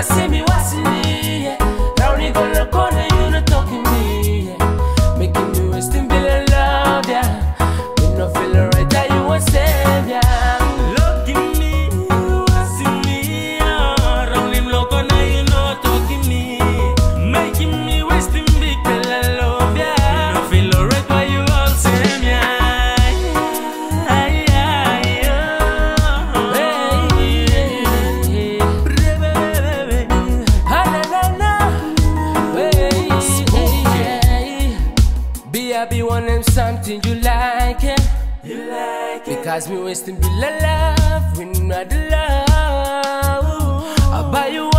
see me, yeah. Round the corner, you not talking me, yeah. Making me wasting bill of love, yeah. Me no feel right that you a savior. Look at me, Wasim me, round him low corner, you not talking me. Making me wasting big bill of love, yeah. Me no feel right why you all same, yeah. Be one them something you like it. You like it. Because me wasting bill of love, we not the love. I buy you